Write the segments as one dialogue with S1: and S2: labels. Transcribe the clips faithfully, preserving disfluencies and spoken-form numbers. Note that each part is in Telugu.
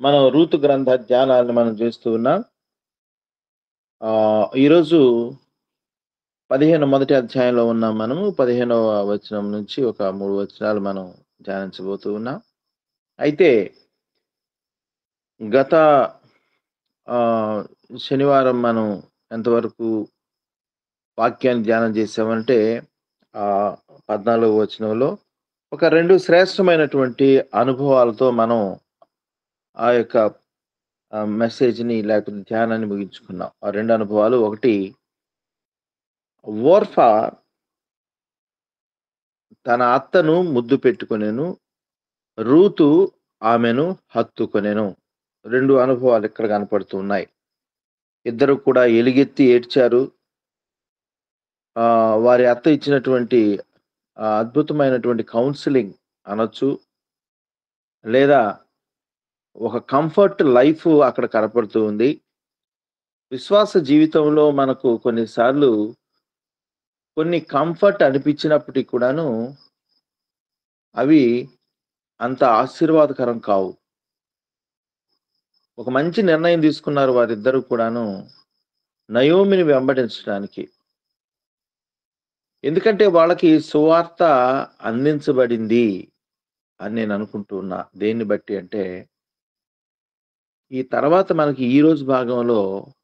S1: మనం రూతు గ్రంథ ధ్యానాన్ని మనం చేస్తూ ఉన్నాం. ఆహ్, ఈరోజు పదిహేను మొదటి అధ్యాయంలో ఉన్నాం మనము. పదిహేనవ వచనం నుంచి ఒక మూడు వచనాలు మనం ధ్యానించబోతూ ఉన్నాం. అయితే గత ఆహ్, శనివారం మనం ఎంతవరకు వాక్యాన్ని ధ్యానం చేసామంటే ఆహ్, పద్నాలుగవ వచనంలో ఒక రెండు శ్రేష్టమైనటువంటి అనుభవాలతో మనం ఆ యొక్క ఆహ్, మెసేజ్‌ని లేకపోతే ధ్యానాన్ని ముగించుకున్నాం. ఆ రెండు అనుభవాలు ఒకటి ఓర్ఫా తన అత్తను ముద్దు పెట్టుకొనెను. రూతు ఆమెను హత్తుకొనెను. రెండు అనుభవాలు ఇక్కడ కనపడుతూ ఉన్నాయి. ఇద్దరు కూడా ఎలుగెత్తి ఏడ్చారు. ఆహ్, వారి అత్త ఇచ్చినటువంటి ఆహ్, అద్భుతమైనటువంటి కౌన్సెలింగ్ అనొచ్చు. లేదా ఒక కంఫర్ట్ లైఫ్ అక్కడ కనపడుతూ ఉంది. విశ్వాస జీవితంలో మనకు కొన్ని సార్లు కొన్ని కంఫర్ట్ అనిపించినప్పటికి కూడాను అవి అంత ఆశీర్వాదకరం కావు. ఒక మంచి నిర్ణయం తీసుకున్నారు వారిద్దరూ కూడాను నయోమిని వెంబడించడానికి. ఎందుకంటే వాళ్ళకి సువార్త అందించబడింది అని నేను అనుకుంటూ ఉన్నా. దేన్ని బట్టి అంటే, ఈ తర్వాత మనకి ఈ రోజు భాగంలో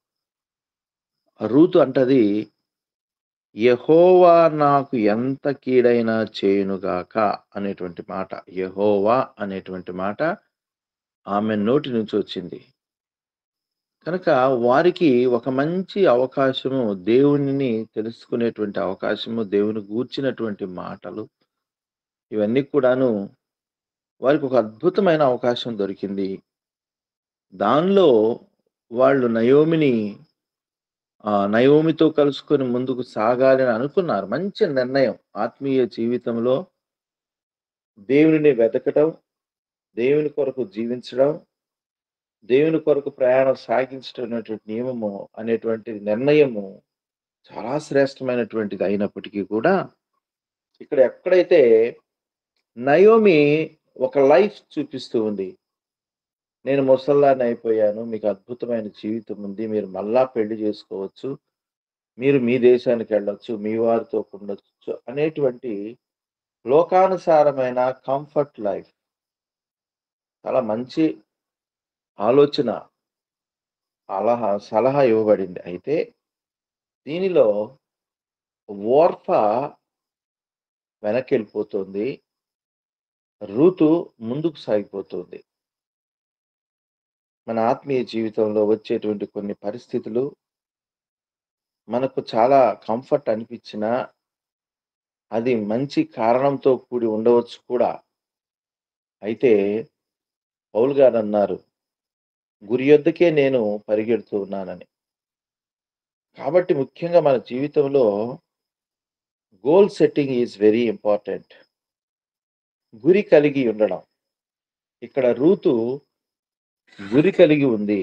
S1: రూతు అంటది, యెహోవా నాకు ఎంత కీడైనా చేయునుగాక అనేటువంటి మాట. యెహోవా అనేటువంటి మాట ఆమె నోటి నుంచి వచ్చింది. కనుక వారికి ఒక మంచి అవకాశము, దేవునిని తెలుసుకునేటువంటి అవకాశము, దేవుని గూర్చినటువంటి మాటలు ఇవన్నీ కూడాను వారికి ఒక అద్భుతమైన అవకాశం దొరికింది. దానిలో వాళ్ళు నయోమిని ఆహ్, నయోమితో కలుసుకొని ముందుకు సాగాలని అనుకున్నారు. మంచి నిర్ణయం. ఆత్మీయ జీవితంలో దేవునిని వెతకటం, దేవుని కొరకు జీవించడం, దేవుని కొరకు ప్రయాణం సాగించడం అనేటువంటి నియమము అనేటువంటి నిర్ణయము చాలా శ్రేష్టమైనటువంటిది అయినప్పటికీ కూడా, ఇక్కడ ఎక్కడైతే నయోమి ఒక లైఫ్ చూపిస్తూ ఉంది. నేను ముసల్దాన్ని అయిపోయాను. మీకు అద్భుతమైన జీవితం ఉంది. మీరు మళ్ళా పెళ్లి చేసుకోవచ్చు. మీరు మీ దేశానికెళ్ళొచ్చు. మీ వారితో ఉండొచ్చు అనేటువంటి లోకానుసారమైన కంఫర్ట్ లైఫ్. చాలా మంచి ఆలోచన, అలహా సలహా ఇవ్వబడింది. అయితే దీనిలో ఓర్పా వెనక్కెళ్ళిపోతుంది. రూతు ముందుకు సాగిపోతుంది. మన ఆత్మీయ జీవితంలో వచ్చేటువంటి కొన్ని పరిస్థితులు మనకు చాలా కంఫర్ట్ అనిపించినా, అది మంచి కారణంతో కూడి ఉండవచ్చు కూడా. అయితే పౌలు గారన్నారు, గురి యొద్దకే నేను పరిగెడుతూ ఉన్నానని. కాబట్టి ముఖ్యంగా మన జీవితంలో goal setting is very important. గురి కలిగి ఉండడం. ఇక్కడ రూతు గురి కలిగి ఉంది.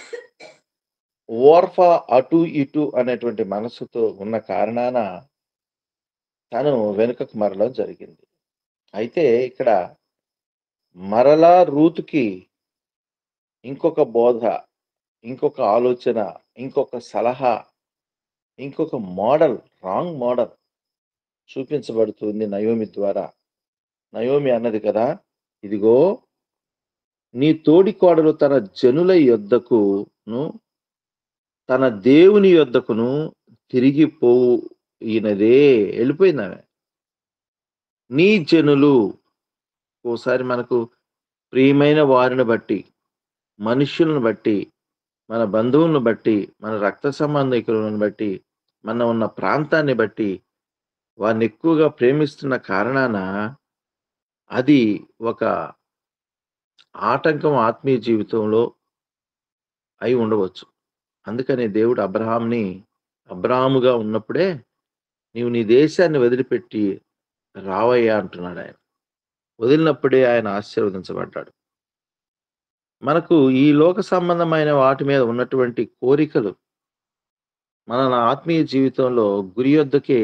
S1: ఓర్ఫా అటు ఇటు అనేటువంటి మనస్సుతో ఉన్న కారణాన తను వెనుకకు మరలడం జరిగింది. అయితే ఇక్కడ మరలా రూతుకి ఇంకొక బోధ, ఇంకొక ఆలోచన, ఇంకొక సలహా, ఇంకొక మోడల్, రాంగ్ మోడల్ చూపించబడుతుంది నయోమి ద్వారా. నయోమి అన్నది కదా! ఇదిగో నీ తోడికోడలు తన జనుల యొద్దకును, తన దేవుని యొద్దకును తిరిగి పోయినదే. ఎళ్ళిపోయిందామె. నీ జనులు ఓసారి మనకు ప్రియమైన వారిని బట్టి, మనుష్యులను బట్టి, మన బంధువులను బట్టి, మన రక్త సంబంధికులను బట్టి, మనం ఉన్న ప్రాంతాన్ని బట్టి, వారిని ఎక్కువగా ప్రేమిస్తున్న కారణాన అది ఒక ఆటంకం ఆత్మీయ జీవితంలో అయి ఉండవచ్చు. అందుకనే దేవుడు అబ్రహాంని అబ్రాహాముగా ఉన్నప్పుడే నీవు నీ దేశాన్ని వదిలిపెట్టి రావయ్యా అంటున్నాడాయన. వదిలినప్పుడే ఆయన ఆశీర్వదించబడ్డాడు. మనకు ఈ లోక సంబంధమైన వాటి మీద ఉన్నటువంటి కోరికలు మన ఆత్మీయ జీవితంలో గురి యొద్దకే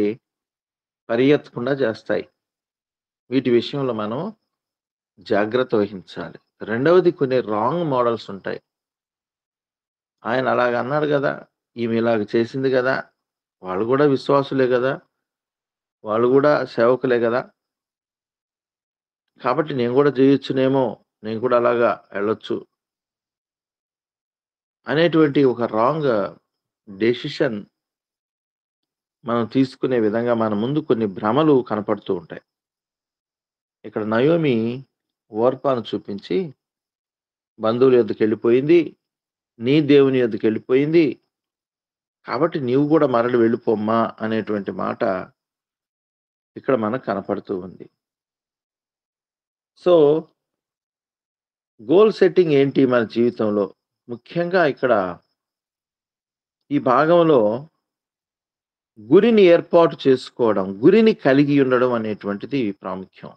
S1: పరిగెత్తకుండా చేస్తాయి. వీటి విషయంలో మనం జాగ్రత్త వహించాలి. రెండవది కొన్ని రాంగ్ మోడల్స్ ఉంటాయి. ఆయన అలాగ అన్నాడు గదా! ఈమె ఇలాగ చేసింది గదా! వాళ్ళు గూడా విశ్వాసులే గదా! వాళ్ళు గూడా సేవకులే గదా! కాబట్టి నేను గూడా జేయొచ్చునేమో! నేను కూడా అలాగా ఎళ్ళొచ్చు. అనేటువంటి ఒక రాంగ్ డెసిషన్ మనం తీసుకునే విధంగా మన ముందు కొన్ని భ్రమలు కనపడుతూ ఉంటాయి. ఇక్కడ నయోమి ఓర్పాను చూపించి బంధువుల యొద్దకెళ్ళిపోయింది. నీ దేవుని యొద్దకెళ్ళిపోయింది. కాబట్టి నీవు గూడా మరలి వెళ్ళిపోమ్మా అనేటువంటి మాట ఇక్కడ మనకు కనపడుతూ ఉంది. సో, గోల్ సెట్టింగ్ ఏంటి మన జీవితంలో? ముఖ్యంగా ఇక్కడ ఈ భాగంలో గురిని ఏర్పాటు చేసుకోవడం, గురిని కలిగి ఉండడం అనేటువంటిది ప్రాముఖ్యం.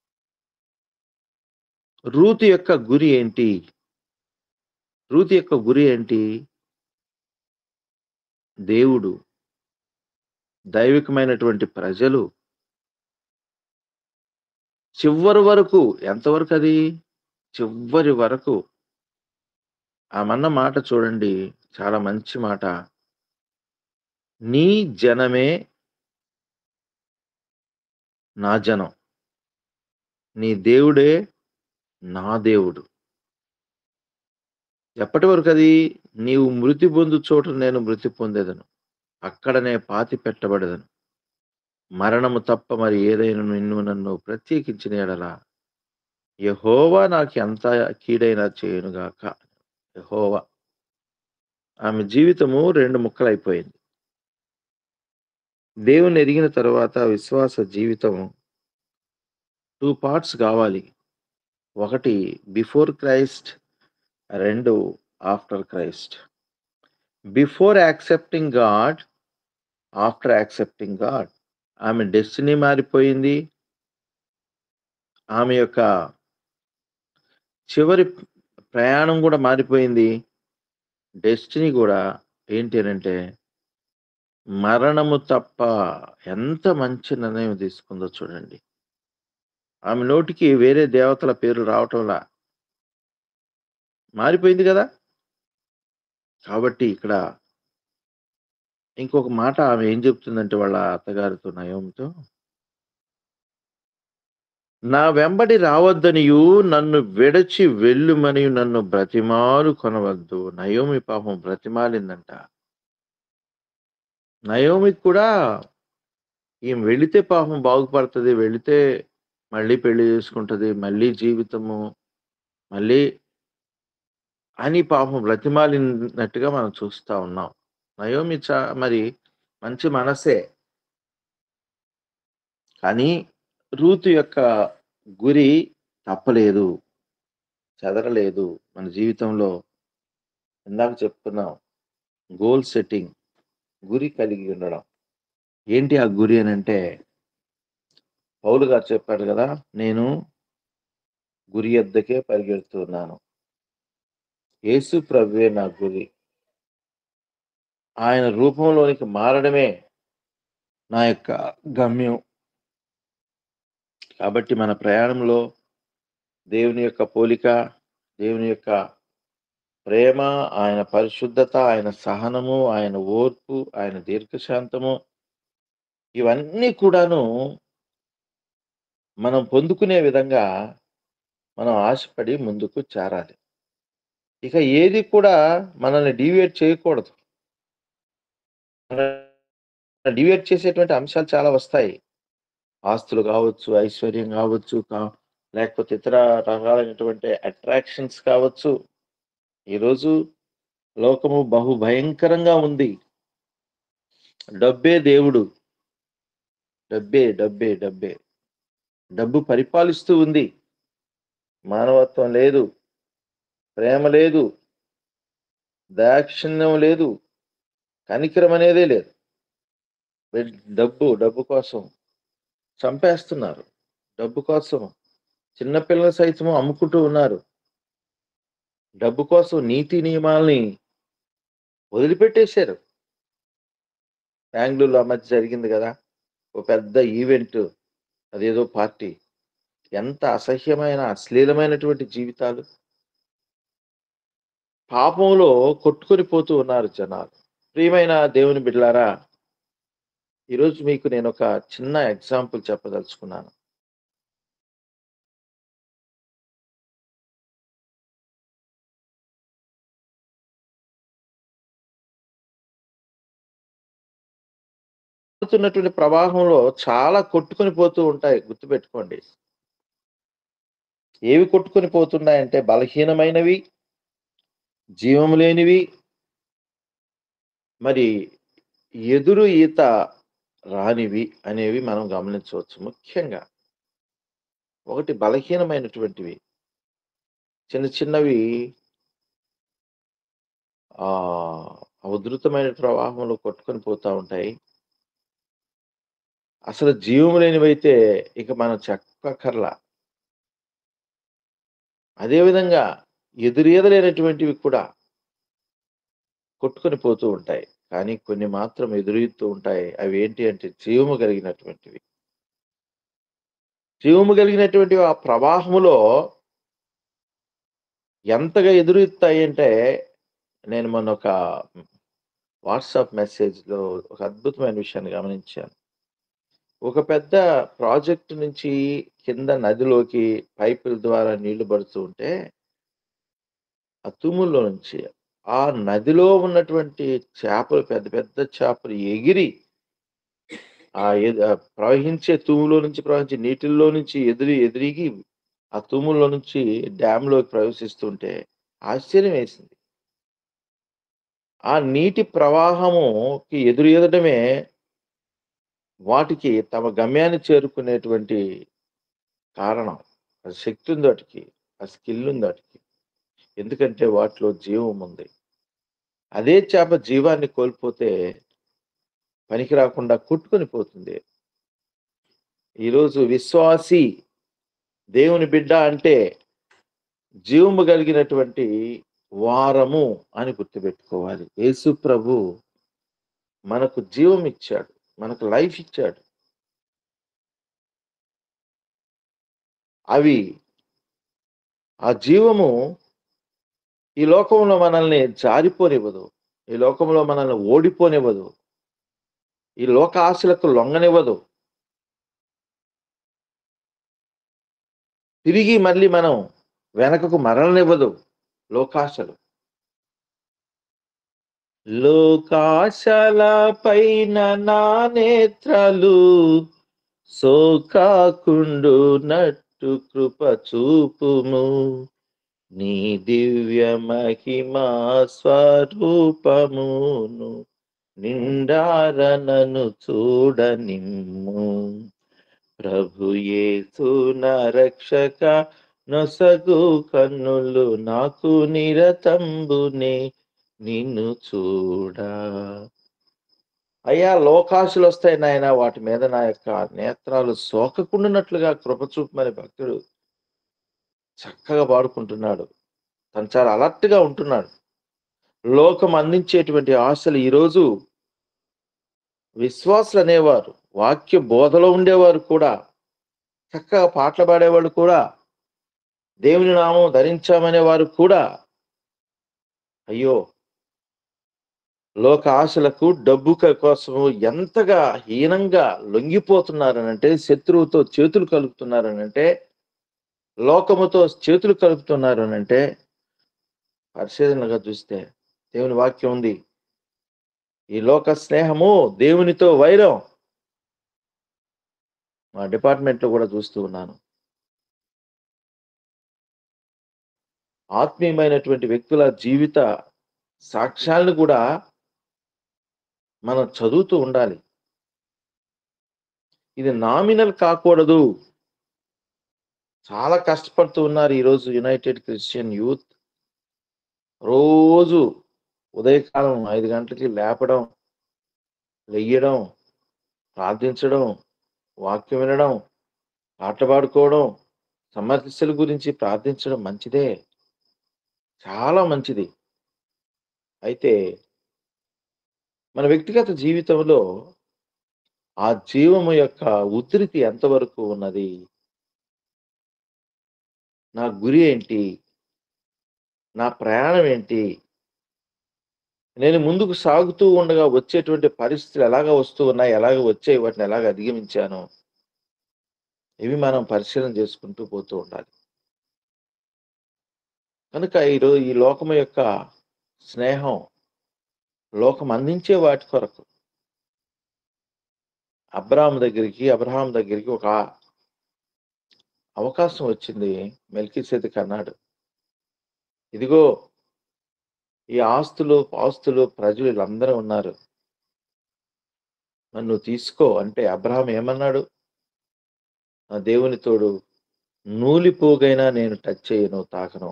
S1: రూతు యొక్క గురి ఏంటి? రూతు యొక్క గురి ఏంటి? దేవుడు. దైవికమైనటువంటి ప్రజలు. చివ్వరి వరకు ఎంతవరకది? చివ్వరి వరకు. ఆమన్న మాట చూడండి చాలా మంచి మాట. నీ జనమే నా జనం. నీ దేవుడే నా దేవుడు. ఎప్పటి వరకది? నీవు మృతి పొందు చోట నేను మృతి పొందెదను. అక్కడనే పాతి పెట్టబడెదను. మరణము తప్ప మరి ఏదైనను నిన్ను నన్ను ప్రత్యేకించిన యెడల యెహోవా నాకెంత కీడైనా చేయునుగాక. యెహోవా. ఆమె జీవితము రెండు ముక్కలైపోయింది. దేవుణ్ణి ఎరిగిన తరువాత విశ్వాస జీవితం రెండు పార్ట్స్ గావాలి. ఒకటి బిఫోర్ క్రైస్ట్, రెండు after Christ. Before accepting God, after accepting God. ఆమె డెస్టినీ మారిపోయింది. ఆమె యొక్క చివరి ప్రయాణం గూడా మారిపోయింది. డెస్టినీ గూడా ఏంటి అనంటే మరణము తప్ప ఎంత మంచి నిర్ణయం తీసుకుందో చూడండి. ఆమె నోటికి వేరే దేవతల పేరు రావటంలా. మారిపోయింది గదా! కాబట్టి ఇక్కడ ఇంకొక మాట ఆమె ఏం చెప్తుందంటే వాళ్ళ అత్తగారితో నయోమితో నా వెంబడి రావద్దనియు, నన్ను విడచి వెళ్ళుమనియు నన్ను బ్రతిమాలుకొనవద్దు. నయోమి పాపం బ్రతిమాలిందంట. నయోమికి కూడా ఈమె వెళితే పాపం బాగుపడతది. వెళితే మళ్ళీ పెళ్లి చేసుకుంటది. మళ్ళీ జీవితము మళ్ళీ అని పాపం బ్రతిమాలినట్టుగా మనం చూస్తా ఉన్నాం. నయోమి చ మరి మంచి మనస్సే. కానీ రూతు యొక్క గురి తప్పలేదు. చెదరలేదు. మన జీవితంలో ఇందాక చెప్పుకున్నాం. Goal setting. గురి కలిగి ఉండడం. ఏంటి ఆ గురి అనంటే పౌలు గారు చెప్పాడు గదా! నేను గురి యొద్దకే పరిగెడుతున్నాను. యేసు ప్రభువే నా గురి. ఆయన రూపంలోనికి మారడమే నా యొక్క గమ్యం. కాబట్టి మన ప్రయాణంలో దేవుని యొక్క పోలిక, దేవుని యొక్క ప్రేమ, ఆయన పరిశుద్ధత, ఆయన సహనము, ఆయన ఓర్పు, ఆయన దీర్ఘశాంతము ఇవన్నీ కూడాను మనం పొందుకునే విధంగా మనం ఆశపడి ముందుకు చేరాలి. ఇక ఏది కూడా మనల్ని డీవియేట్ చేయకూడదు. డీవియేట్ చేసేటువంటి అంశాలు చాలా వస్తాయి. ఆస్తులు గావచ్చు, ఐశ్వర్యం గావచ్చు, కా లేకపోతే ఇతర రకాలైనటువంటి అట్రాక్షన్స్ కావచ్చు. ఈరోజు లోకము బహు భయంకరంగా ఉంది. డబ్బే దేవుడు. డబ్బే, డబ్బే, డబ్బే. డబ్బు పరిపాలిస్తూ ఉంది. మానవత్వం లేదు. ప్రేమ లేదు. దాక్షిణ్యం లేదు. కనికరం అనేదే లేదు. వెల్ డబ్బు, డబ్బు కోసం చంపేస్తున్నారు. డబ్బు కోసం చిన్న పిల్లలు సైతము అమ్ముకుంటూ ఉన్నారు. డబ్బు కోసం నీతి నియమాల్ని వదిలిపెట్టేశారు. బెంగుళూరులో ఆ మధ్య జరిగింది గదా! ఓ పెద్ద ఈవెంట్. అదేదో పార్టీ. ఎంత అసహ్యమైన, అశ్లీలమైనటువంటి జీవితాలు. పాపంలో కొట్టుకొని పోతూ ఉన్నారు జనాలు. ప్రియమైన దేవుని బిడ్డలారా, ఈరోజు మీకు నేనొక చిన్న ఎగ్జాంపుల్ చెప్పదలుచుకున్నాను. పారుతున్నటువంటి ప్రవాహంలో చాలా కొట్టుకొని పోతూ ఉంటాయి గుర్తుపెట్టుకోండి. ఏవి కొట్టుకొని పోతున్నాయంటే బలహీనమైనవి, జీవం లేనివి, మరి ఎదురు ఈత రానివి అనేవి మనం గమనించవచ్చు. ముఖ్యంగా ఒకటి బలహీనమైనటువంటివి. చిన్న చిన్నవి ఆహ్, ఉధృతమైన ప్రవాహంలో కొట్టుకొని పోతా ఉంటాయి. అసలు జీవం లేనివైతే ఇక మనం చెప్పక్కర్లా. అదే విధంగా ఎదురీదలేనటువంటివి కూడా కొట్టుకొని పోతూ ఉంటాయి. కానీ కొన్ని మాత్రం ఎదురీదుతూ ఉంటాయి. అవేంటి అంటే జీవము కలిగినటువంటివి. జీవము కలిగినటువంటి ఆ ప్రవాహములో ఎంతగా ఎదురీదుతాయంటే, నేను మొన్న ఒక వాట్సాప్ మెసేజ్‌లో ఒక అద్భుతమైన విషయాన్ని గమనించాను. ఒక పెద్ద ప్రాజెక్ట్ నుంచి కింద నదిలోకి పైపుల ద్వారా నీళ్లు పడుతూ ఉంటే, ఆ తూముల్లో నుంచి ఆ నదిలో ఉన్నటువంటి చేపలు పెద్ద పెద్ద చేపలు ఎగిరి ఆ ఎద్ ఆహ్, ప్రవహించే తూములో నుంచి ప్రవహించే నీటిల్లో నుంచి ఎదిరి ఎదిరిగి ఆ తూముల్లో నుంచి డ్యామ్‌లోకి ప్రవేశిస్తుంటే ఆశ్చర్యమేసింది. ఆ నీటి ప్రవాహముకి ఎదురీదడమే వాటికి తమ గమ్యాన్ని చేరుకునేటువంటి కారణం. ఆ శక్తి ఉంది వాటికి. ఆ స్కిల్ ఉంది వాటికి. ఎందుకంటే వాటిలో జీవం ఉంది. అదే చేప జీవాన్ని కోల్పోతే పనికి రాకుండా కొట్టుకొని పోతుంది. ఈరోజు విశ్వాసి, దేవుని బిడ్డ అంటే జీవము కలిగినటువంటి వారము అని గుర్తుపెట్టుకోవాలి. యేసు ప్రభు మనకు జీవం ఇచ్చాడు. మనకు లైఫ్ ఇచ్చాడు. అవి ఆ జీవము ఈ లోకంలో మనల్ని జారిపోనివ్వదు. ఈ లోకంలో మనల్ని ఓడిపోనివ్వదు. ఈ లోక ఆశలకు లొంగనివ్వదు. తిరిగి మళ్ళీ మనం వెనకకు మరలనివ్వదు లోకాశలు. లోకాశల పైన నా నేత్రాలు సోకాకుండునట్టు కృప చూపుము. నీ దివ్య మహిమా స్వరూపమును నిండార నన్ను చూడనిమ్ము. ప్రభు యేసు నా రక్షక నొసగు కన్నులు నాకు నిరతంబునే నిన్ను చూడా. అయ్యా లోకాశలొస్తాయి నాయనా వాటి మీద నా యొక్క నేత్రాలు సోకకుండునట్లుగా కృప చూపమని భక్తుడు చక్కగా పాడుకుంటున్నాడు. తను చాలా అలర్ట్‌గా ఉంటున్నాడు. లోకం అందించేటువంటి ఆశలు ఈరోజు విశ్వాసులనేవారు, వాక్య బోధలో ఉండేవారు కూడా, చక్కగా పాటలు పాడేవాళ్ళు కూడా, దేవుని నామం ధరించామనే వారు కూడా, అయ్యో! లోక ఆశలకు, డబ్బు క కోసము ఎంతగా హీనంగా లొంగిపోతున్నారనంటే, శత్రువుతో చేతులు కలుపుతున్నారనంటే, లోకముతో చేతులు కలుపుతున్నారనంటే, పరిశీలనగా చూస్తే దేవుని వాక్యం ఉంది. ఈ లోక స్నేహము దేవునితో వైరం. మా డిపార్ట్‌మెంట్‌లో గూడా చూస్తూ ఉన్నాను. ఆత్మీయమైనటువంటి వ్యక్తుల జీవిత సాక్ష్యాలను గూడా మనం చదువుతూ ఉండాలి. ఇది నామినల్ కాకూడదు. చాలా కష్టపడుతూ ఉన్నారు ఈరోజు యునైటెడ్ క్రిస్టియన్ యూత్. రోజు ఉదయకాలం ఐదు గంటలకి లేపడం, లెయ్యడం, ప్రార్థించడం, వాక్యం వినడం, పాటలు పాడుకోవడం, సమస్యల గురించి ప్రార్థించడం మంచిదే. చాలా మంచిది. అయితే మన వ్యక్తిగత జీవితంలో ఆ జీవము యొక్క ఉధృతి ఎంతవరకు ఉన్నది? నా గురి ఏంటి? నా ప్రయాణం ఏంటి? నేను ముందుకు సాగుతూ ఉండగా వచ్చేటువంటి పరిస్థితులు ఎలాగా వస్తూ ఉన్నాయి? ఎలాగ వచ్చాయి? వాటిని ఎలాగ అధిగమించాను? ఇవి మనం పరిశీలన చేసుకుంటూ పోతూ ఉండాలి. కనుక ఈరో ఈ లోకము యొక్క స్నేహం, లోకం అందించే వాటి కొరకు అబ్రాహాము దగ్గరికి, అబ్రహాం దగ్గరికి ఒక అవకాశం వచ్చింది. మెల్కీసెదెకు అన్నాడు. ఇదిగో ఈ ఆస్తులు, పాస్తులు, ప్రజలు వీళ్ళందరూ ఉన్నారు. నన్ను తీసుకో అంటే అబ్రహాం ఏమన్నాడు? నా దేవుని తోడు నూలిపోగైనా నేను టచ్ చేయను, తాకను.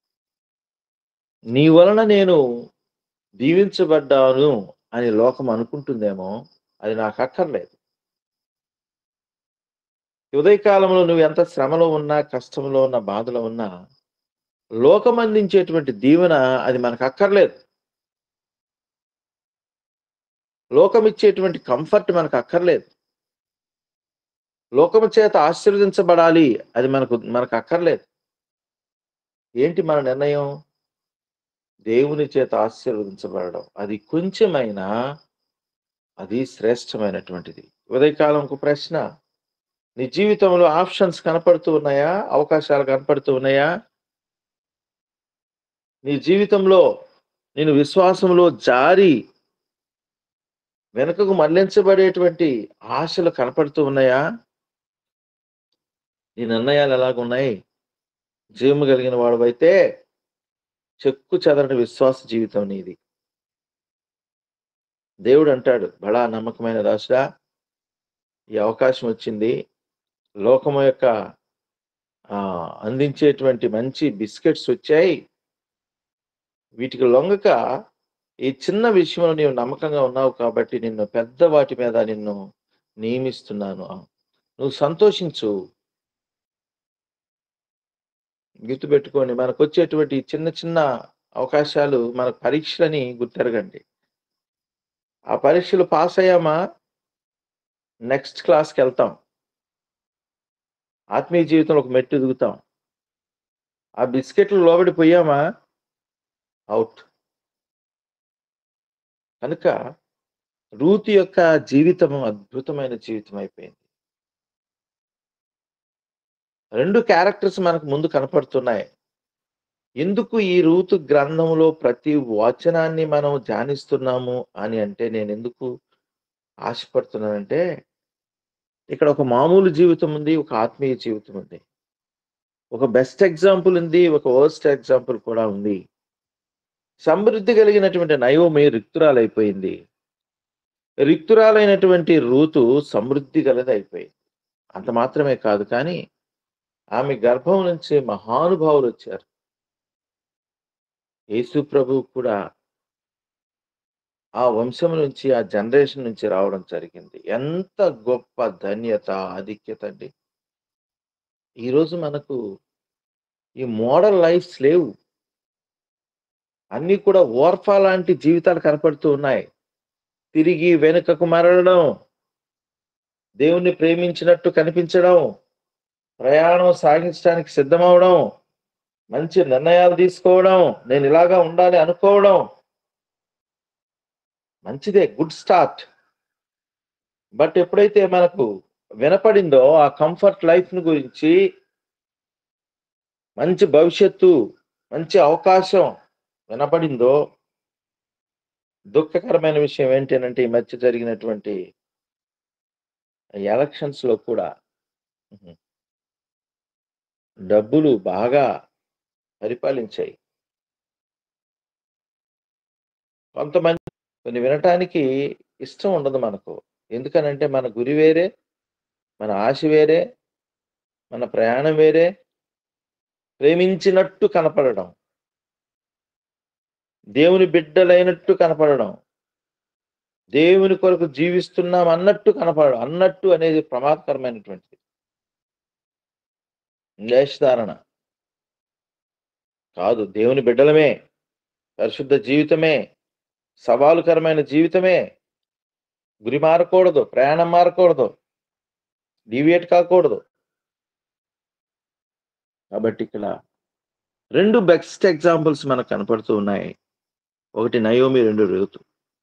S1: నీ వలన నేను దీవించబడ్డాను అని లోకం అనుకుంటుందేమో, అది నాకు అక్కర్లేదు. ఈ ఉదయకాలంలో నువ్వు ఎంత శ్రమలో ఉన్నా, కష్టంలో ఉన్నా, బాధలో ఉన్నా, లోకం అందించేటువంటి దీవెన అది మనకు అక్కర్లేదు. లోకం ఇచ్చేటువంటి కంఫర్ట్ మనకు అక్కర్లేదు. లోకము చేత ఆశీర్వదించబడాలి అది మనకు మనకు అక్కర్లేదు. ఏంటి మన నిర్ణయం? దేవుని చేత ఆశీర్వదించబడడం. అది కొంచెమైనా అది శ్రేష్టమైనటువంటిది. ఉదయకాలం ఒక ప్రశ్న. నీ జీవితంలో ఆప్షన్స్ కనపడుతూ ఉన్నాయా? అవకాశాలు కనపడుతూ ఉన్నాయా? నీ జీవితంలో నేను విశ్వాసంలో జారి వెనుకకు మళ్లించబడేటువంటి ఆశలు కనపడుతూ ఉన్నాయా? నీ నిర్ణయాలు ఎలాగున్నాయి? జీవము కలిగిన వాడవైతే చెక్కు చెదరని విశ్వాస జీవితం నీది. దేవుడు అంటాడు, బడా నమ్మకమైన దాసుడా, ఈ అవకాశం వచ్చింది. లోకము యొక్క ఆహ్, అందించేటువంటి మంచి బిస్కెట్స్ వచ్చాయి. వీటికి లొంగక ఈ చిన్న విషయంలో నీవు నమ్మకంగా ఉన్నావు కాబట్టి నిన్ను పెద్ద వాటి మీద నిన్ను నియమిస్తున్నాను. నువ్వు సంతోషించు. గుర్తుపెట్టుకోండి మనకొచ్చేటువంటి చిన్న చిన్న అవకాశాలు మన పరీక్షలని గుర్తెరగండి. ఆ పరీక్షలు పాస్ అయ్యామా నెక్స్ట్ క్లాస్‌కెళ్తాం. ఆత్మీయ జీవితంలో ఒక మెట్టు ఎదుగుతాం. ఆ బిస్కెట్‌లు లోబడిపోయామా ఔట్. కనుక రూతు యొక్క జీవితం అద్భుతమైన జీవితం అయిపోయింది. రెండు క్యారెక్టర్స్ మనకు ముందు కనపడుతున్నాయి. ఎందుకు ఈ రూతు గ్రంథంలో ప్రతి వచనాన్ని మనం ధ్యానిస్తున్నాము అని అంటే నేనెందుకు ఆశపడుతున్నానంటే, ఇక్కడ ఒక మామూలు జీవితం ఉంది. ఒక ఆత్మీయ జీవితం ఉంది. ఒక బెస్ట్ ఎగ్జాంపుల్ ఉంది. ఒక వర్స్ట్ ఎగ్జాంపుల్ కూడా ఉంది. సమృద్ధి కలిగినటువంటి నయోమి రిక్తురాలైపోయింది. రిక్తురాలైనటువంటి రూతు సమృద్ధి గలదైపోయింది. అంత మాత్రమే కాదు కానీ, ఆమె గర్భం నుంచి మహానుభావులొచ్చారు. యేసు ప్రభువు కూడా ఆ వంశం నుంచి, ఆ జనరేషన్ నుంచి రావడం జరిగింది. ఎంత గొప్ప ధన్యత, ఆధిక్యత అండి. ఈరోజు మనకు ఈ మోడల్ లైఫ్స్ లేవు. అన్నీ కూడా ఓర్ఫా లాంటి జీవితాలు కనపడుతూ ఉన్నాయి. తిరిగి వెనుకకు మరలడం, దేవుణ్ణి ప్రేమించినట్టు కనిపించడం, ప్రయాణం సాగించడానికి సిద్ధమవ్వడం, మంచి నిర్ణయాలు తీసుకోవడం, నేను ఇలాగా ఉండాలి అనుకోవడం. మంచిదే, గుడ్ స్టార్ట్. బట్ ఎప్పుడైతే మనకు వినపడిందో ఆ కంఫర్ట్ లైఫ్‌ని గురించి, మంచి భవిష్యత్తు, మంచి అవకాశం వినపడిందో, దుఃఖకరమైన విషయం ఏంటి అనంటే ఈ మధ్య జరిగినటువంటి ఎలక్షన్స్‌లో కూడా హుహు. డబ్బులు బాగా పరిపాలించాయి. కొంతమంది కొన్ని వినటానికి ఇష్టం ఉండదు మనకు. ఎందుకనంటే మన గురి వేరే, మన ఆశ వేరే, మన ప్రయాణం వేరే, ప్రేమించినట్టు కనపడడం. దేవుని బిడ్డలైనట్టు కనపడడం. దేవుని కొరకు జీవిస్తున్నాం అన్నట్టు కనపడడం. అన్నట్టు అనేది ప్రమాదకరమైనటువంటిది. వేషధారణ. కాదు, దేవుని బిడ్డలమే. పరిశుద్ధ జీవితమే. సవాలుకరమైన జీవితమే. గురి మారకూడదు. ప్రయాణం మారకూడదు. డీవియేట్ కాకూడదు. కాబట్టి ఇక్కడ రెండు బెస్ట్ ఎగ్జాంపుల్స్ మనకు కనపడుతూ ఉన్నాయి. ఒకటి నయోమి, రెండు రూతు.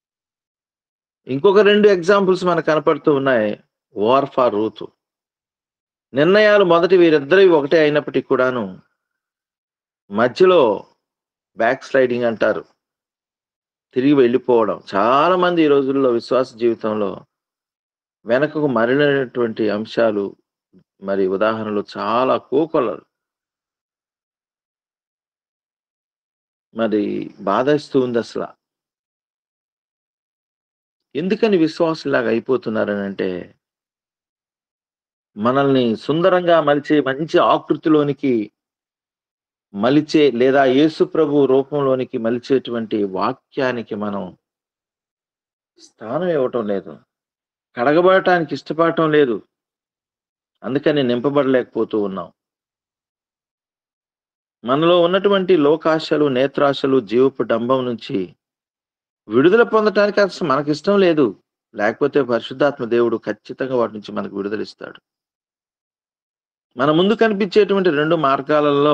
S1: ఇంకొక రెండు ఎగ్జాంపుల్స్ మనకు కనపడుతూ ఉన్నాయి. Orpah, Ruth. నిర్ణయాలు మొదటి వీరిద్దరివి ఒకటే అయినప్పటికి కూడాను మధ్యలో బ్యాక్ స్లైడింగ్ అంటారు. తిరిగి వెళ్ళిపోవడం. చాలా మంది ఈ రోజుల్లో విశ్వాస జీవితంలో వెనకకు మరలినటువంటి అంశాలు మరి ఉదాహరణలు చాలా కోకొల్లలు. మరి బాధేస్తూ ఉందసల. ఎందుకని విశ్వాసులాగా అయిపోతున్నారనంటే, మనల్ని సుందరంగా మలిచే మంచి ఆకృతిలోనికి మలిచే లేదా యేసు ప్రభు రూపంలోనికి మలిచేటువంటి వాక్యానికి మనం స్థానం ఇవ్వటం లేదు. కడగబడటానికి ఇష్టపడటం లేదు. అందుకని నింపబడలేకపోతూ ఉన్నాం. మనలో ఉన్నటువంటి లోకాశలు, నేత్రాశలు, జీవపు డంబం నుంచి విడుదల పొందటానికి అసలు మనకిష్టం లేదు. లేకపోతే పరిశుద్ధాత్మ దేవుడు ఖచ్చితంగా వాటి నుంచి మనకు విడుదలిస్తాడు. మన ముందు కనిపించేటువంటి రెండు మార్గాలలో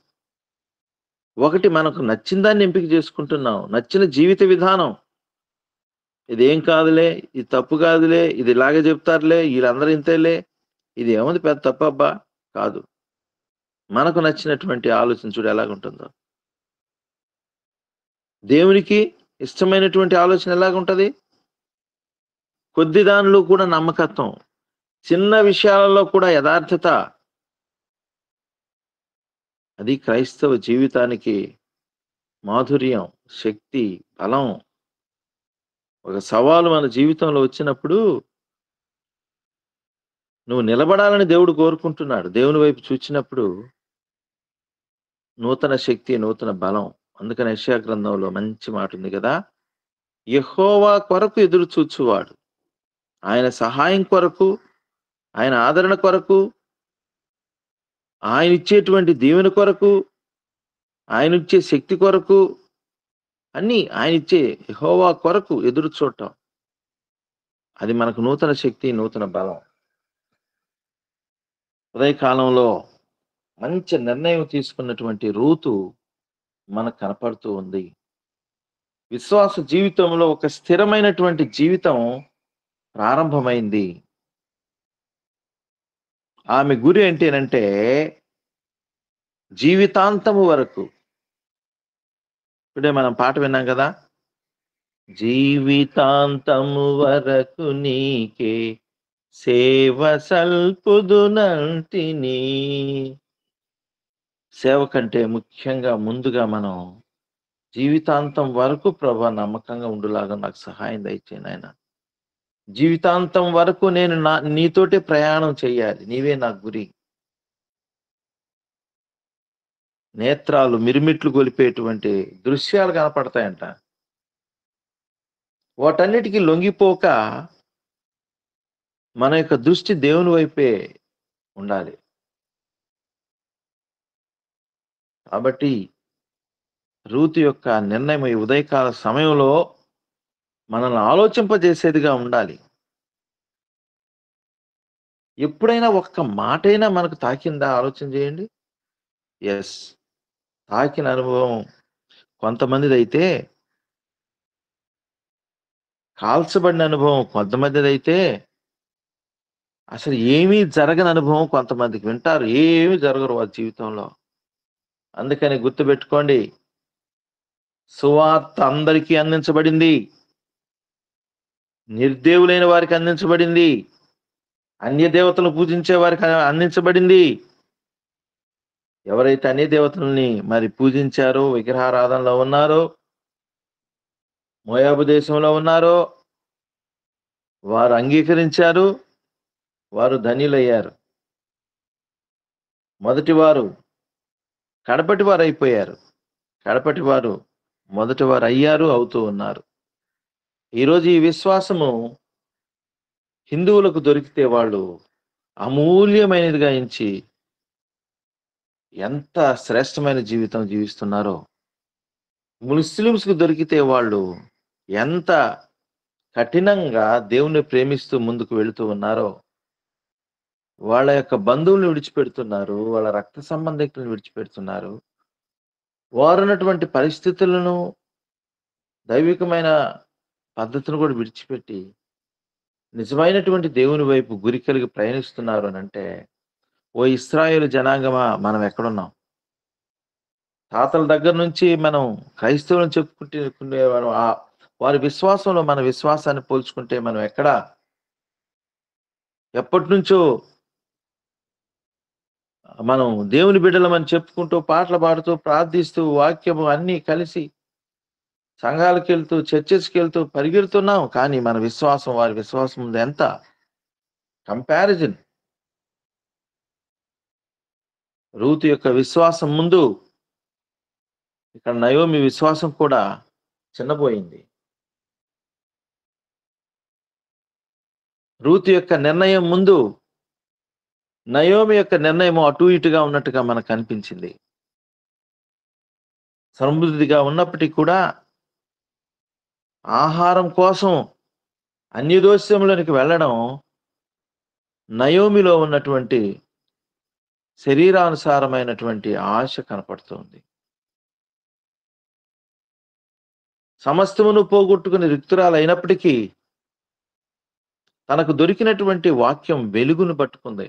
S1: ఒకటి మనకు నచ్చిన దాన్ని ఎంపిక చేసుకుంటున్నాం. నచ్చిన జీవిత విధానం. ఇదేం కాదులే, ఇది తప్పు కాదులే, ఇది ఇలాగే చెప్తారులే, వీళ్ళందరూ ఇంతేలే, ఇది ఏముంది పెద్ద తప్పబ్బా కాదు. మనకు నచ్చినటువంటి ఆలోచన చూడు ఎలాగుంటుందో. దేవునికి ఇష్టమైనటువంటి ఆలోచన ఎలాగుంటది? కొద్ది దానిలో కూడా నమ్మకత్వం, చిన్న విషయాలలో కూడా యథార్థత. అది క్రైస్తవ జీవితానికి మాధుర్యం, శక్తి, బలం. ఒక సవాలు మన జీవితంలో వచ్చినప్పుడు నువ్వు నిలబడాలని దేవుడు కోరుకుంటున్నాడు. దేవుని వైపు చూచినప్పుడు నూతన శక్తి, నూతన బలం. అందుకని యెషయా గ్రంథంలో మంచి మాట ఉంది కదా, యెహోవా కొరకు ఎదురు చూచువాడు, ఆయన సహాయం కొరకు, ఆయన ఆదరణ కొరకు, ఆయన ఇచ్చేటువంటి దీవెన కొరకు, ఆయన ఇచ్చే శక్తి కొరకు, అన్ని ఆయన ఇచ్చే యెహోవా కొరకు ఎదురు చూడటం. అది మనకు నూతన శక్తి, నూతన బలం. ఉదయకాలంలో మంచి నిర్ణయం తీసుకున్నటువంటి రూతు మనకు కనపడుతూ ఉంది. విశ్వాస జీవితంలో ఒక స్థిరమైనటువంటి జీవితం ప్రారంభమైంది. ఆమె గురి ఏంటంటే జీవితాంతము వరకు. ఇప్పుడే మనం పాట విన్నాం కదా, జీవితాంతము వరకు నీకే సేవ సల్పుదునంటిని. సేవ కంటే ముఖ్యంగా ముందుగా మనం జీవితాంతం వరకు ప్రభువా నమ్మకంగా ఉండులాగా నాకు సహాయం దయచేయి నాయన. జీవితాంతం వరకు నేను నా నీతోటే ప్రయాణం చేయాలి. నీవే నా గురి. నేత్రాలు మిరుమిట్లు గొలిపేటువంటి దృశ్యాలు కనపడతాయంట. వాటన్నిటికీ లొంగిపోక మన యొక్క దృష్టి దేవుని వైపే ఉండాలి. కాబట్టి రూతు యొక్క నిర్ణయం ఈ ఉదయకాల సమయంలో మనల్ని ఆలోచింపజేసేదిగా ఉండాలి. ఎప్పుడైనా ఒక్క మాటైనా మనకు తాకిందా ఆలోచన చేయండి. ఎస్, తాకిన అనుభవం కొంతమందిదైతే, కాల్చబడిన అనుభవం కొంతమందిదైతే, అసలు ఏమీ జరగని అనుభవం కొంతమందికి. వింటారు, ఏమీ జరగరు వారి జీవితంలో. అందుకని గుర్తుపెట్టుకోండి, సువార్త అందరికీ అందించబడింది. నిర్దేవులైన వారికి అందించబడింది. అన్య దేవతలు పూజించే వారికి అందించబడింది. ఎవరైతే అన్య దేవతల్ని మరి పూజించారో, విగ్రహారాధనలో ఉన్నారో, మోయాబు దేశంలో ఉన్నారో, వారు అంగీకరించారు, వారు ధన్యులయ్యారు. మొదటి వారు కడపటి వారు అయిపోయారు. కడపటి వారు మొదటి వారు అయ్యారు, అవుతూ ఉన్నారు. ఈరోజు ఈ విశ్వాసము హిందువులకు దొరికితే వాళ్ళు అమూల్యమైనదిగా ఎంచి ఎంత శ్రేష్టమైన జీవితం జీవిస్తున్నారో, ముస్లిమ్స్కు దొరికితే వాళ్ళు ఎంత కఠినంగా దేవుణ్ణి ప్రేమిస్తూ ముందుకు వెళుతూ ఉన్నారో, వాళ్ళ యొక్క బంధువుల్ని విడిచిపెడుతున్నారు. వాళ్ళ రక్త సంబంధికులను విడిచిపెడుతున్నారు. వారున్నటువంటి పరిస్థితులను, దైవికమైన పద్ధతిని కూడా విడిచిపెట్టి, నిజమైనటువంటి దేవుని వైపు గురి కలిగి ప్రయాణిస్తున్నారు అనంటే, ఓ ఇశ్రాయేలు జనాంగమా మనం ఎక్కడున్నాం? తాతల దగ్గర నుంచి మనం క్రైస్తవులని చెప్పుకుంటే కునేవారం. ఆహ్, వారి విశ్వాసంలో మన విశ్వాసాన్ని పోల్చుకుంటే మనం ఎక్కడ? ఎప్పటినుంచో మనం దేవుని బిడ్డలమని చెప్పుకుంటూ, పాటలు పాడుతూ, ప్రార్థిస్తూ, వాక్యము అన్నీ కలిసి సంఘాలకెళ్తూ, చర్చెస్‌కెళ్తూ పరిగెడుతున్నాం. కానీ మన విశ్వాసం వారి విశ్వాసం ముందు ఎంత? కంపారిజన్. రూతు యొక్క విశ్వాసం ముందు ఇక్కడ నయోమి విశ్వాసం కూడా చిన్నబోయింది. రూతు యొక్క నిర్ణయం ముందు నయోమి యొక్క నిర్ణయం అటు ఇటుగా ఉన్నట్టుగా మనకు కనిపించింది. సమృద్ధిగా ఉన్నప్పటికీ కూడా ఆహారం కోసం అన్యదేశంలోనికి వెళ్ళడం నయోమిలో ఉన్నటువంటి శరీరానుసారమైనటువంటి ఆశ కనపడుతోంది. సమస్తమును పోగొట్టుకుని రిక్తురాలైనప్పటికీ తనకు దొరికినటువంటి వాక్యం వెలుగును పట్టుకుంది.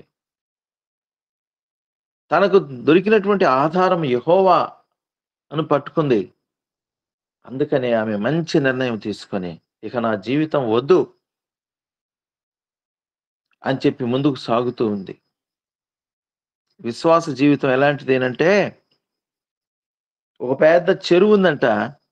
S1: తనకు దొరికినటువంటి ఆధారం యెహోవా అని పట్టుకుంది. అందుకనే ఆమె మంచి నిర్ణయం తీసుకొని, ఇక నా జీవితం వద్దు అని చెప్పి ముందుకు సాగుతూ ఉంది. విశ్వాస జీవితం ఎలాంటిదేనంటే, ఒక పెద్ద చెరువుందంట.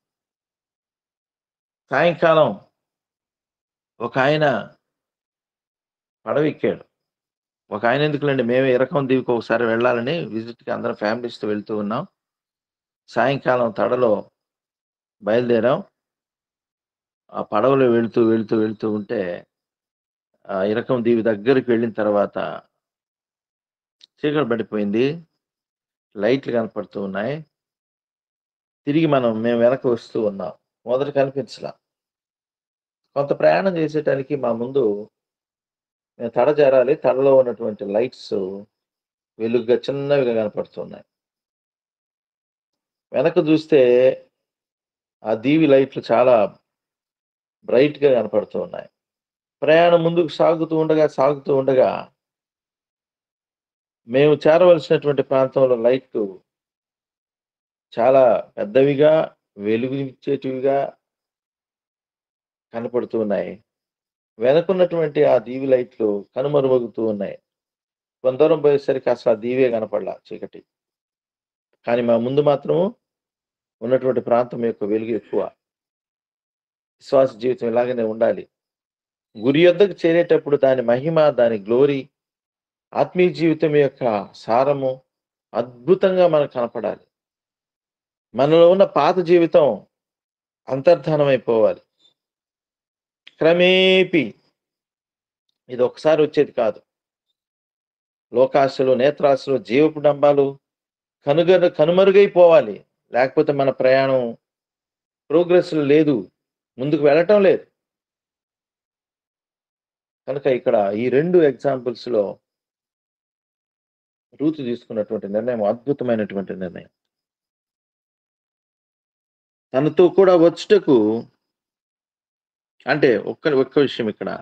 S1: సాయంకాలం ఒకాయన పడవెక్కాడు. ఒకాయన ఎందుకులెండి, మేమే ఇరకం దీవికి ఒకసారి వెళ్ళాలని విజిట్‌కి అందరం ఫ్యామిలీస్‌తో వెళ్తూ ఉన్నాం. సాయంకాలం తడలో బయలుదేరాం. ఆ పడవలో వెళ్తూ, వెళ్తూ, వెళ్తూ ఉంటే ఆ ఇరకం దీవి దగ్గరికి వెళ్ళిన తర్వాత చీకటి పడిపోయింది. లైట్లు కనపడుతూ ఉన్నాయి. తిరిగి మనం మేము వెనక్కి వస్తూ ఉన్నాం. మొదట కనిపించలా. కొంత ప్రయాణం చేసేటానికి మా ముందు మేము తడ జారాలి. తడలో ఉన్నటువంటి లైట్స్ వెలుగ్గా చిన్నవిగా కనపడుతున్నాయి. వెనక చూస్తే ఆ దీవి లైట్లు చాలా బ్రైట్‌గా కనపడుతూ ఉన్నాయి. ప్రయాణం ముందుకు సాగుతూ ఉండగా, సాగుతూ ఉండగా మేము చేరవలసినటువంటి ప్రాంతంలో లైట్లు చాలా పెద్దవిగా, వెలుగునిచ్చేటివిగా కనపడుతూ ఉన్నాయి. వెనకున్నటువంటి ఆ దీవి లైట్లు కనుమరుమరుగుతూ ఉన్నాయి. కొంత దూరం పోయేసరికి అసలు ఆ దీవే కనపడలా, చీకటి. కానీ మా ముందు మాత్రం ఉన్నటువంటి ప్రాంతం యొక్క వెలుగు ఎక్కువ. విశ్వాస జీవితం ఇలాగనే ఉండాలి. గురి యొద్దకు చేరేటప్పుడు దాని మహిమ, దాని గ్లోరీ, ఆత్మీయ జీవితం యొక్క సారము అద్భుతంగా మనకు కనపడాలి. మనలో ఉన్న పాత జీవితం అంతర్ధానమైపోవాలి. క్రమేపీ ఇది ఒకసారి వచ్చేది కాదు. లోకాశలు, నేత్రాశలు, జీవపు డంబాలు కనుగరు కనుమరుగైపోవాలి. లేకపోతే మన ప్రయాణం ప్రోగ్రెస్‌లో లేదు. ముందుకు వెళ్ళటం లేదు. కనుక ఇక్కడ ఈ రెండు ఎగ్జాంపుల్స్‌లో రూతు తీసుకున్నటువంటి నిర్ణయం అద్భుతమైనటువంటి నిర్ణయం. తనతో కూడా వచ్చుటకు అంటే ఒక్క ఒక్క విషయం ఇక్కడ.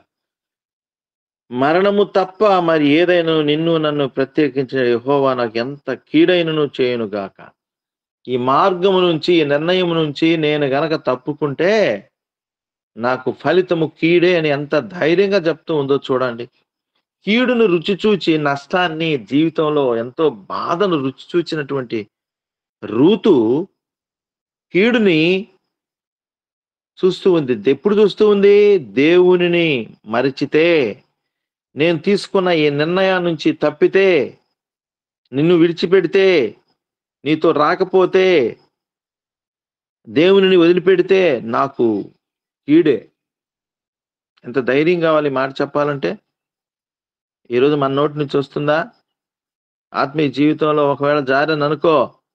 S1: మరణము తప్ప మరి ఏదైనను నిన్ను నన్ను ప్రత్యేకించిన యెహోవా నాకెంత కీడైనను చేయునుగాక. ఈ మార్గము నుంచి, ఈ నిర్ణయం నుంచి నేను గనక తప్పుకుంటే నాకు ఫలితము కీడే అని ఎంత ధైర్యంగా చెప్తూ ఉందో చూడండి. కీడును రుచి చూచి నష్టాన్ని, జీవితంలో ఎంతో బాధను రుచి చూచినటువంటి రూతు కీడుని చూస్తూ ఉంది. ఎప్పుడు చూస్తూ ఉంది? దేవునిని మరిచితే, నేను తీసుకున్న ఈ నిర్ణయం నుంచి తప్పితే, నిన్ను విడిచిపెడితే, నీతో రాకపోతే, దేవునిని వదిలిపెడితే నాకు కీడే. ఎంత ధైర్యం కావాలి ఈ మాట చెప్పాలంటే? ఈరోజు మన నోటి నుంచి వస్తుందా? ఆత్మీయ జీవితంలో ఒకవేళ జారాననుకో,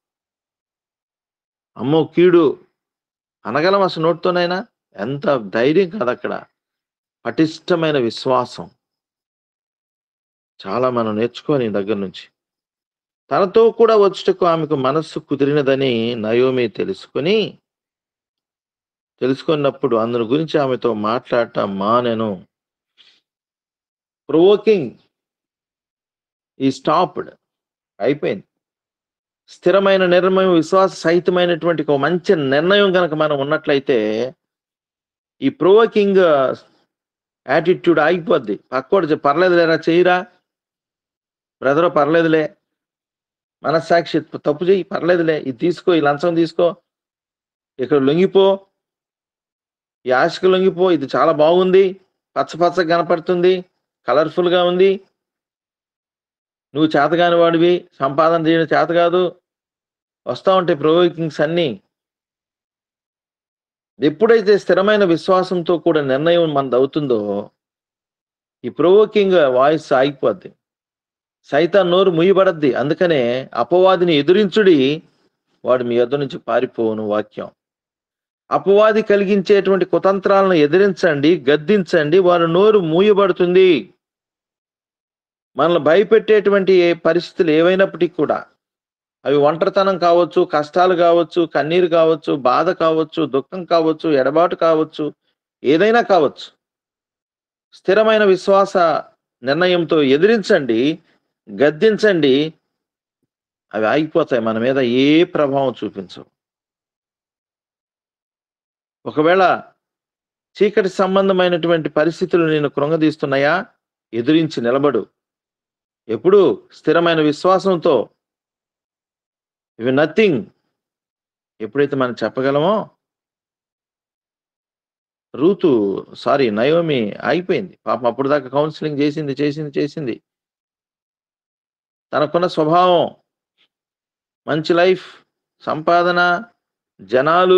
S1: అమ్మో కీడు అనగలం అసలు నోటితోనైనా? ఎంత ధైర్యం కాదక్కడ. పటిష్టమైన విశ్వాసం. చాలా మనం నేర్చుకోవాలి ఈయన దగ్గర నుంచి. తనతో కూడా వచ్చుటకు ఆమెకు మనస్సు కుదిరినదని నయోమి తెలుసుకొని తెలుసుకున్నప్పుడు అందుని గురించి ఆమెతో మాట్లాడటం మానెను. ప్రొవోకింగ్ ఈ స్టాప్డ్. అయిపోయింది. స్థిరమైన నిర్ణయం, విశ్వాస సహితమైనటువంటి ఒక మంచి నిర్ణయం గనక మనం ఉన్నట్లయితే, ఈ ప్రొవోకింగ్ యాటిట్యూడ్ ఆగిపోద్ది. పక్కోడు చె పర్లేదులేరా చెయ్యిరా, బ్రదరు పర్లేదులే, మనస్సాక్షి తప్పు చెయ్యి పర్లేదులే, ఇది తీసుకో, ఈ లంచం తీసుకో, ఇక్కడ లొంగిపో, ఈ ఆశకు లొంగిపో, ఇది చాలా బాగుంది, పచ్చ పచ్చగా కనపడుతుంది, కలర్‌ఫుల్‌గా ఉంది. నువ్వు చేతగాని వాడివి, సంపాదన చేయడం చేత కాదు. వస్తా ఉంటాయి ప్రొవోకింగ్స్ అన్నీ. ఎప్పుడైతే స్థిరమైన విశ్వాసంతో కూడా నిర్ణయం మనదవుతుందో, ఈ ప్రొవోకింగ్ వాయిస్ ఆగిపోద్ది. సైతాను నోరు మూయబడద్ది. అందుకనే అపవాదిని ఎదిరించుడి, వాడు మీ యొద్ద నుంచి పారిపోవును వాక్యం. అపవాది కలిగించేటువంటి కుతంత్రాలను ఎదిరించండి, గద్దించండి, వారి నోరు మూయబడుతుంది. మనల్ని భయపెట్టేటువంటి ఏ పరిస్థితులు ఏవైనప్పటికీ కూడా, అవి ఒంటరితనం కావచ్చు, కష్టాలు కావచ్చు, కన్నీరు కావచ్చు, బాధ కావచ్చు, దుఃఖం కావచ్చు, ఎడబాటు కావచ్చు, ఏదైనా కావచ్చు. స్థిరమైన విశ్వాస నిర్ణయంతో ఎదిరించండి, గద్దించండి. అవి ఆగిపోతాయి. మన మీద ఏ ప్రభావం చూపించవు. ఒకవేళ చీకటి సంబంధమైనటువంటి పరిస్థితులు నిన్ను కృంగదీస్తున్నాయా? ఎదిరించి నిలబడు. ఎప్పుడు స్థిరమైన విశ్వాసంతో. ఇవి నథింగ్. ఎప్పుడైతే మనం చెప్పగలమో, రూతు సారీ నయోమి ఆగిపోయింది. పాపం అప్పటిదాకా కౌన్సిలింగ్ చేసింది, చేసింది, చేసింది. తనకున్న స్వభావం, మంచి లైఫ్, సంపాదన, జనాలు,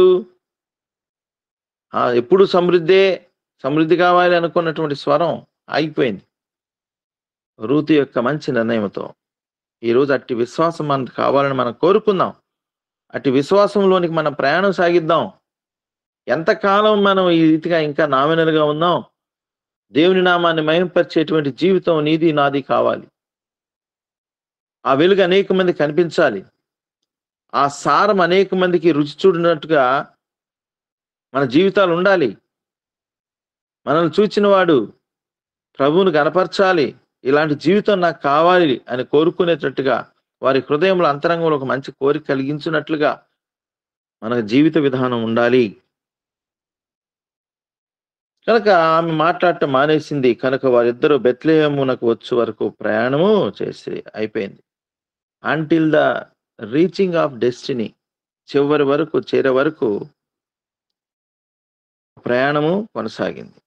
S1: ఆ ఎప్పుడు సమృద్ధే, సమృద్ధి కావాలి అనుకున్నటువంటి స్వరం ఆగిపోయింది. రూతు యొక్క మంచి నిర్ణయంతో. ఈరోజు అట్టి విశ్వాసం మనకు కావాలని మనం కోరుకుందాం. అట్టి విశ్వాసంలోనికి మనం ప్రయాణం సాగిద్దాం. ఎంతకాలం మనం ఈ రీతిగా ఇంకా నామినల్‌గా ఉన్నాం, దేవుని నామాన్ని మహిమపరిచేటువంటి జీవితం నీది, నాది కావాలి. ఆ వెలుగు అనేక మందికి కనిపించాలి. ఆ సారం అనేక మందికి రుచి చూడినట్టుగా మన జీవితాలు ఉండాలి. మనల్ని చూచిన వాడు ప్రభువును గనపరచాలి. ఇలాంటి జీవితం నాకు కావాలి అని కోరుకునేటట్టుగా, వారి హృదయంలో అంతరంగంలో ఒక మంచి కోరిక కలిగించినట్లుగా మన జీవిత విధానం ఉండాలి. కనుక ఆమె మాట్లాడటం మానేసింది. కనుక వారిద్దరూ బెత్లెహేమునకు వచ్చు వరకు ప్రయాణము చేసిరి. అయిపోయింది. Until the reaching of destiny. చివరి వరకు చేరే వరకు ప్రయాణము కొనసాగింది.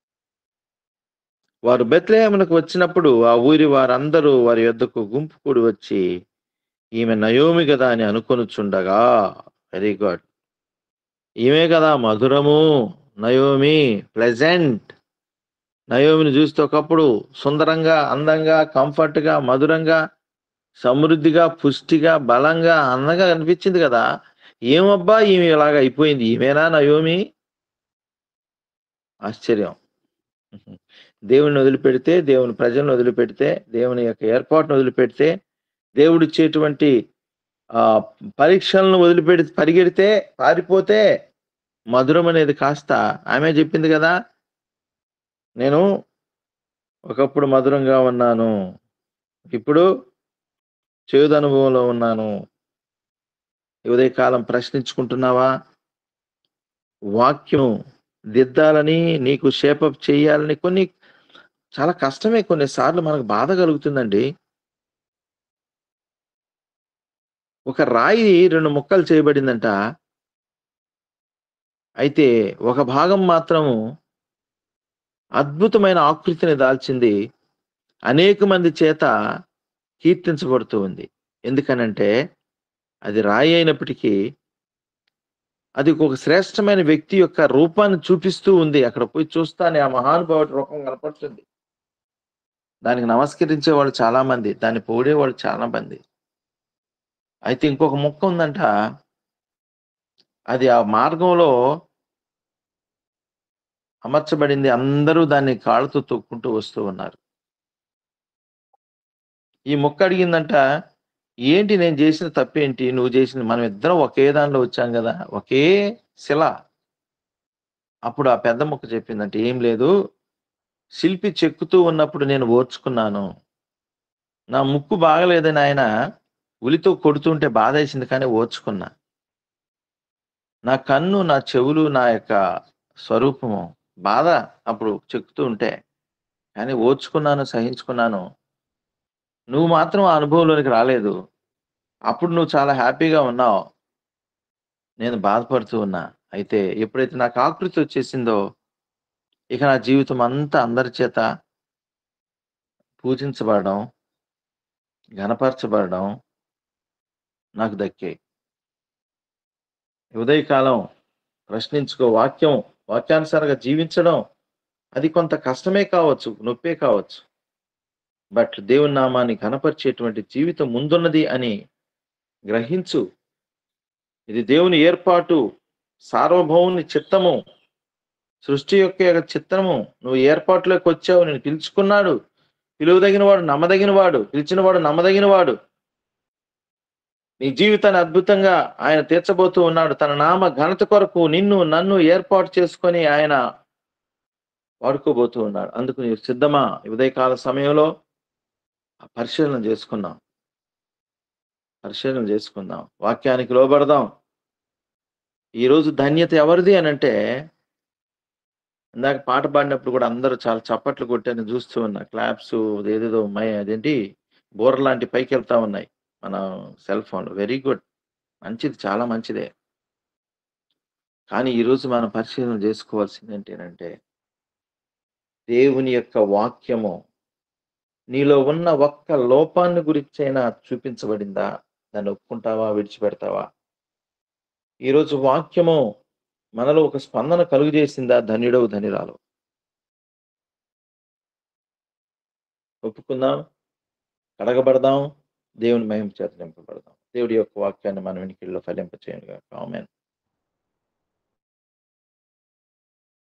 S1: వారు బెత్లెహేమునకు వచ్చినప్పుడు ఆ ఊరి వారందరూ వారి యొద్దకు గుంపు కూడి వచ్చి, ఈమె నయోమి గదా అని అనుకొనుచుండగా, వెరీ గుడ్. ఈమె కదా మధురము, నయోమి ప్లెజెంట్. నయోమిని చూస్తే ఒకప్పుడు సుందరంగా, అందంగా, కంఫర్ట్‌గా, మధురంగా, సమృద్ధిగా, పుష్టిగా, బలంగా, అందంగా అనిపించింది కదా! ఏమబ్బా ఈమె ఇలాగ అయిపోయింది. ఈమెనా నయోమి? ఆశ్చర్యం. దేవుడిని వదిలిపెడితే, దేవుని ప్రజలను వదిలిపెడితే, దేవుని యొక్క ఏర్పాటును వదిలిపెడితే, దేవుడిచ్చేటువంటి ఆహ్, పరీక్షలను వదిలిపెడి పరిగెడితే, పారిపోతే, మధురం అనేది కాస్త ఆమె చెప్పింది కదా! నేను ఒకప్పుడు మధురంగా ఉన్నాను. ఇప్పుడు చేదు అనుభవంలో ఉన్నాను. ఈ ఉదయకాలం ప్రశ్నించుకుంటున్నావా? వాక్యం దిద్దాలని, నీకు షేపప్ చేయాలని కొన్ని చాలా కష్టమే, కొన్ని సార్లు మనకు బాధ కలుగుతుందండి. ఒక రాయి రెండు ముక్కలు చేయబడిందంట. అయితే ఒక భాగం మాత్రము అద్భుతమైన ఆకృతిని దాల్చింది. అనేక మంది చేత కీర్తించబడుతూ ఉంది. ఎందుకనంటే అది రాయి అయినప్పటికీ అది ఒక శ్రేష్టమైన వ్యక్తి యొక్క రూపాన్ని చూపిస్తూ ఉంది. అక్కడ పోయి చూస్తానే ఆ మహానుభావుడి రూపం కనపడుతుంది. దానికి నమస్కరించేవాళ్ళు చాలా మంది. దాన్ని పొగిడేవాళ్ళు చాలా మంది. అయితే ఇంకొక ముక్క ఉందంట. అది ఆ మార్గంలో అమర్చబడింది. అందరూ దాన్ని కాళ్ళతో తొక్కుంటూ వస్తూ ఉన్నారు. ఈ ముక్క అడిగిందంట, "ఏంటి నేను చేసిన తప్పేంటి? నువ్వు చేసింది మనం ఇద్దరం ఒకే దానిలో వచ్చాం గదా! ఒకే శిల." అప్పుడు ఆ పెద్ద ముక్క చెప్పిందంట, "ఏం లేదు. శిల్పి చెక్కుతూ ఉన్నప్పుడు నేను ఓర్చుకున్నాను. నా ముక్కు బాగలేదని ఆయన ఉలితో కొడుతుంటే బాధేసింది కానీ ఓర్చుకున్నా. నా కన్ను, నా చెవులు, నా యొక్క స్వరూపము బాధ అప్పుడు చెక్కుతూ ఉంటే. కానీ ఓర్చుకున్నాను, సహించుకున్నాను. నువ్వు మాత్రం ఆ అనుభవంలోనికి రాలేదు. అప్పుడు నువ్వు చాలా హ్యాపీగా ఉన్నావు. నేను బాధపడుతూ ఉన్నా. అయితే ఎప్పుడైతే నాకు ఆకృతి వచ్చేసిందో, ఇక నా జీవితం అంతా అందరి చేత పూజించబడడం, ఘనపరచబడడం నాకు దక్కాయి. ఉదయకాలం ప్రశ్నించుకో వాక్యం, వాక్యానుసారంగా జీవించడం అది కొంత కష్టమే కావచ్చు, నొప్పే కావచ్చు. బట్ దేవుని నామాన్ని ఘనపరిచేటువంటి జీవితం ముందున్నది అని గ్రహించు. ఇది దేవుని ఏర్పాటు, సార్వభౌముని చిత్తము, సృష్టి యొక్క యొక్క చిత్తము. నువ్వు ఏర్పాటులోకొచ్చావు. నిన్ను పిలుచుకున్నాడు. పిలువదగినవాడు, నమ్మదగినవాడు, పిలిచినవాడు నమ్మదగినవాడు. నీ జీవితాన్ని అద్భుతంగా ఆయన తీర్చబోతూ ఉన్నాడు. తన నామ ఘనత కొరకు నిన్ను, నన్ను ఏర్పాటు చేసుకొని ఆయన వాడుకోబోతూ ఉన్నాడు. అందుకు నీవు సిద్ధమా? ఈ ఉదయకాల సమయంలో ఆ పరిశీలన చేసుకుందాం. పరిశీలన చేసుకుందాం. వాక్యానికి లోబడదాం. ఈరోజు ధన్యత ఎవరిది అనంటే, ఇందాక పాట పాడినప్పుడు కూడా అందరూ చాలా చప్పట్లు కొట్టారు. నేను చూస్తూ ఉన్నా. క్లాప్స్ అదేదేదో మై అదేంటి బూరలాంటి పైకెళ్తా ఉన్నాయి. మన సెల్ ఫోన్‌లో. Very good. మంచిది. చాలా మంచిదే. కానీ ఈరోజు మనం పరిశీలన చేసుకోవాల్సిందేంటనంటే, దేవుని యొక్క వాక్యము నీలో ఉన్న ఒక్క లోపాన్ని గురించైనా చూపించబడిందా? దాన్ని ఒప్పుకుంటావా? విడిచిపెడతావా? ఈరోజు వాక్యము మనలో ఒక స్పందన కలుగజేసిందా? ధన్యుడవు, ధన్యురాలు. ఒప్పుకుందాం. కడగబడదాం. దేవుని మహిమ చేత నింపబడదాం. దేవుడి యొక్క వాక్యాన్ని మన వినికిడిలో ఫలింపచేయునుగాక. ఆమేన్.